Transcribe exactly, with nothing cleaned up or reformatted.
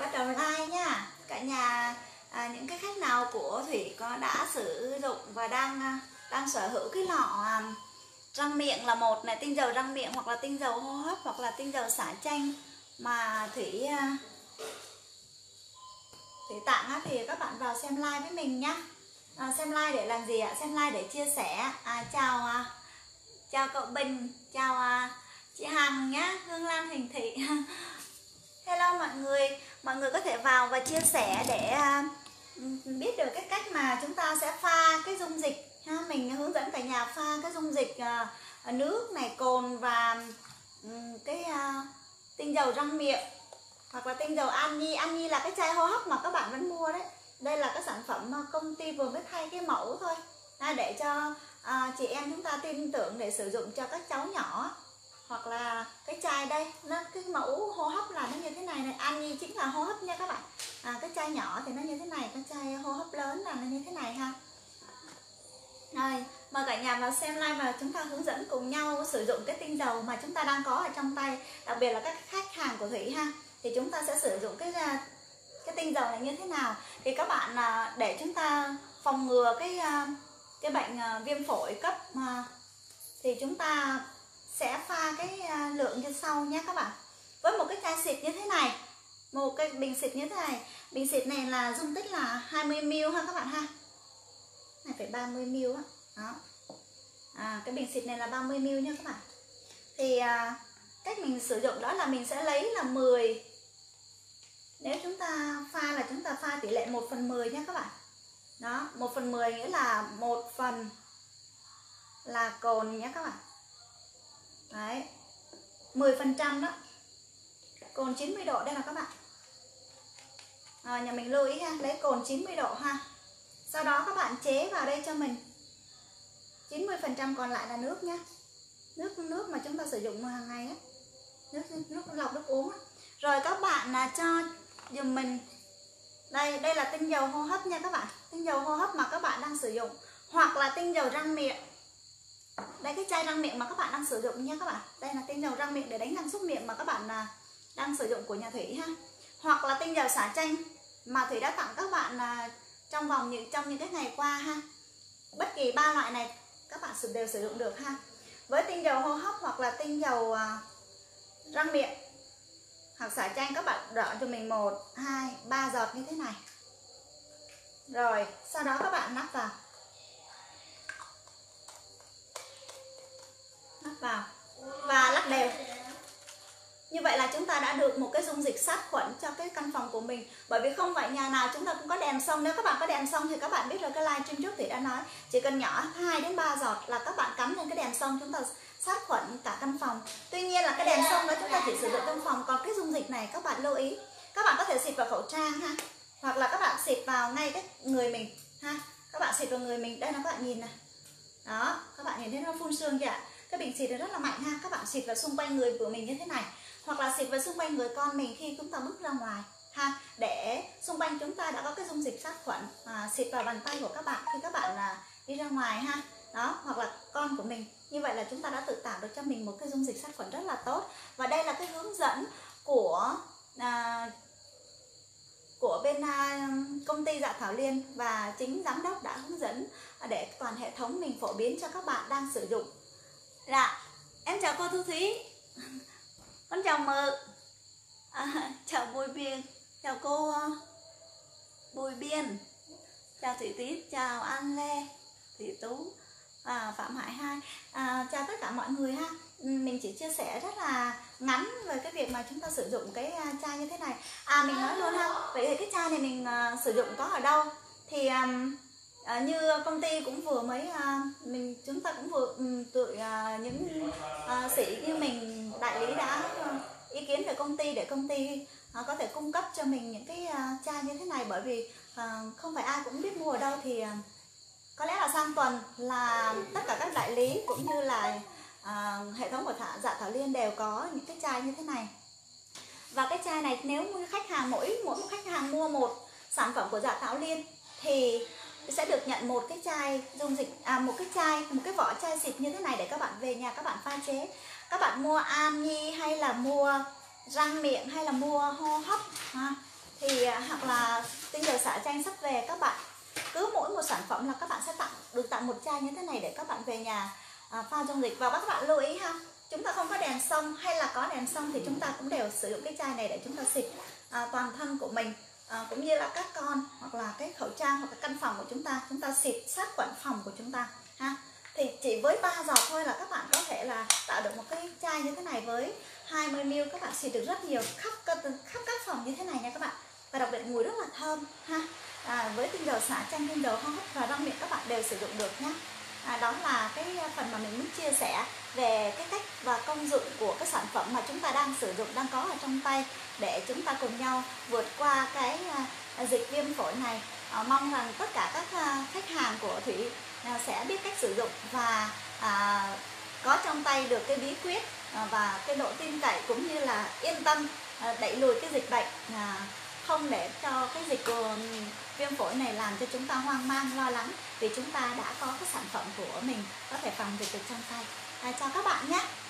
bắt đầu like nha cả nhà. À, những cái khách nào của Thủy có đã sử dụng và đang đang sở hữu cái lọ răng miệng là một này, tinh dầu răng miệng hoặc là tinh dầu hô hấp hoặc là tinh dầu xả chanh mà Thủy Thủy tặng á, thì các bạn vào xem like với mình nhá. À, xem like để làm gì ạ? Xem like để chia sẻ. À, chào à, chào cậu Bình, chào à, chị Hằng nhá, Hương Lan, Huỳnh Thị. Hello mọi người, mọi người có thể vào và chia sẻ để uh, biết được cái cách mà chúng ta sẽ pha cái dung dịch ha. Mình hướng dẫn cả nhà pha cái dung dịch uh, nước này, cồn và um, cái uh, tinh dầu răng miệng hoặc là tinh dầu An Nhi. An Nhi là cái chai hô hấp mà các bạn vẫn mua đấy. Đây là cái sản phẩm mà công ty vừa mới thay cái mẫu thôi à, để cho uh, chị em chúng ta tin tưởng để sử dụng cho các cháu nhỏ. Hoặc là cái chai đây, nó cái mẫu hô hấp là nó như thế này này. An Nhi chính là hô hấp nha các bạn. À, cái chai nhỏ thì nó như thế này, cái chai hô hấp lớn là nó như thế này ha. Rồi, mời cả nhà vào xem live và chúng ta hướng dẫn cùng nhau sử dụng cái tinh dầu mà chúng ta đang có ở trong tay. Đặc biệt là các khách hàng của Thủy ha. Thì chúng ta sẽ sử dụng cái cái tinh dầu này như thế nào. Thì các bạn để chúng ta phòng ngừa cái cái bệnh viêm phổi cấp thì chúng ta sẽ pha cái lượng như sau nhé các bạn. Với một cái chai xịt như thế này, một cái bình xịt như thế này, bình xịt này là dung tích là hai mươi mi li lít ha các bạn ha, hai phẩy ba mươi mi li lít á. Đó. À, cái bình xịt này là ba mươi mi li lít nha các bạn. Thì à, cách mình sử dụng đó là mình sẽ lấy là mười. Nếu chúng ta pha là chúng ta pha tỷ lệ một phần mười nha các bạn. Đó, một phần mười nghĩa là một phần là cồn nhé các bạn. Đấy, mười phần trăm đó, cồn chín mươi độ đây là các bạn. À, nhà mình lưu ý ha, lấy cồn chín mươi độ ha. Sau đó các bạn chế vào đây cho mình chín mươi phần trăm còn lại là nước nhé. Nước nước mà chúng ta sử dụng hàng ngày á, nước nước lọc nước uống á. Rồi các bạn là cho dùm mình đây, đây là tinh dầu hô hấp nha các bạn. Tinh dầu hô hấp mà các bạn đang sử dụng hoặc là tinh dầu răng miệng. Đây cái chai răng miệng mà các bạn đang sử dụng nha các bạn. Đây là tinh dầu răng miệng để đánh răng súc miệng mà các bạn là đang sử dụng của nhà Thủy ha. Hoặc là tinh dầu xả chanh mà Thủy đã tặng các bạn là trong vòng những trong những cái ngày qua ha. Bất kỳ ba loại này các bạn đều sử dụng được ha. Với tinh dầu hô hấp hoặc là tinh dầu răng miệng hoặc xả chanh các bạn đổ cho mình một, hai, ba giọt như thế này. Rồi, sau đó các bạn nắp vào. Nắp vào và lắc đều. Như vậy là chúng ta đã được một cái dung dịch sát khuẩn cho cái căn phòng của mình. Bởi vì không phải nhà nào chúng ta cũng có đèn xông. Nếu các bạn có đèn xông thì các bạn biết rồi, cái live stream trước thì đã nói chỉ cần nhỏ hai đến ba giọt là các bạn cắm lên cái đèn xông, chúng ta sát khuẩn cả căn phòng. Tuy nhiên là cái đèn xông đó chúng ta chỉ sử dụng trong phòng. Còn cái dung dịch này các bạn lưu ý, các bạn có thể xịt vào khẩu trang ha, hoặc là các bạn xịt vào ngay cái người mình ha. Các bạn xịt vào người mình, đây là các bạn nhìn này. Đó, các bạn nhìn thấy nó phun sương chưa ạ? Cái bình xịt này rất là mạnh ha. Các bạn xịt vào xung quanh người của mình như thế này, hoặc là xịt vào xung quanh người con mình khi chúng ta bước ra ngoài ha, để xung quanh chúng ta đã có cái dung dịch sát khuẩn. À, xịt vào bàn tay của các bạn khi các bạn à, đi ra ngoài ha. Đó, hoặc là con của mình. Như vậy là chúng ta đã tự tạo được cho mình một cái dung dịch sát khuẩn rất là tốt. Và đây là cái hướng dẫn của à, của bên à, công ty Dạ Thảo Liên, và chính giám đốc đã hướng dẫn để toàn hệ thống mình phổ biến cho các bạn đang sử dụng. Dạ, em chào cô Thu Thúy. Con chào Mơ. À, chào Bùi Biên, chào cô uh, Bùi Biên, chào Thủy Tí, chào An Lê, Thủy Tú, à, Phạm Hải Hai. À, chào tất cả mọi người ha. Mình chỉ chia sẻ rất là ngắn về cái việc mà chúng ta sử dụng cái uh, chai như thế này. À, mình nói luôn ha. Vậy thì cái chai này mình uh, sử dụng có ở đâu? Thì um, À, như công ty cũng vừa mới à, mình chúng ta cũng vừa um, tụi à, những à, sĩ như mình đại lý đã à, ý kiến về công ty để công ty à, có thể cung cấp cho mình những cái à, chai như thế này. Bởi vì à, không phải ai cũng biết mua ở đâu, thì à, có lẽ là sang tuần là tất cả các đại lý cũng như là à, hệ thống của Thả, Dạ Thảo Liên đều có những cái chai như thế này. Và cái chai này nếu như khách hàng mỗi mỗi một khách hàng mua một sản phẩm của Dạ Thảo Liên thì sẽ được nhận một cái chai dung dịch, à, một cái chai, một cái vỏ chai xịt như thế này để các bạn về nhà các bạn pha chế. Các bạn mua An Nhi hay là mua răng miệng hay là mua hô hấp ha, thì hoặc là tinh dầu xả chanh sắp về, các bạn cứ mỗi một sản phẩm là các bạn sẽ tặng được tặng một chai như thế này để các bạn về nhà à, pha dung dịch. Và các bạn lưu ý ha, chúng ta không có đèn sông hay là có đèn sông thì chúng ta cũng đều sử dụng cái chai này để chúng ta xịt à, toàn thân của mình, à, cũng như là các con, hoặc là cái khẩu trang, hoặc là căn phòng của chúng ta, chúng ta xịt sát khuẩn phòng của chúng ta ha. Thì chỉ với ba giọt thôi là các bạn có thể là tạo được một cái chai như thế này với hai mươi mi li lít, các bạn xịt được rất nhiều khắp khắp các phòng như thế này nha các bạn. Và đặc biệt mùi rất là thơm ha. À, với tinh dầu xả chanh, tinh dầu hô hấp và răng miệng các bạn đều sử dụng được nhé. À, đó là cái phần mà mình muốn chia sẻ về cái cách và công dụng của cái sản phẩm mà chúng ta đang sử dụng, đang có ở trong tay, để chúng ta cùng nhau vượt qua cái à, dịch viêm phổi này. À, mong rằng tất cả các à, khách hàng của Thủy à, sẽ biết cách sử dụng và à, có trong tay được cái bí quyết à, và cái độ tin cậy, cũng như là yên tâm à, đẩy lùi cái dịch bệnh, à, không để cho cái dịch của viêm phổi này làm cho chúng ta hoang mang lo lắng, vì chúng ta đã có cái sản phẩm của mình có thể phòng dịch được trong tay. À, chào các bạn nhé.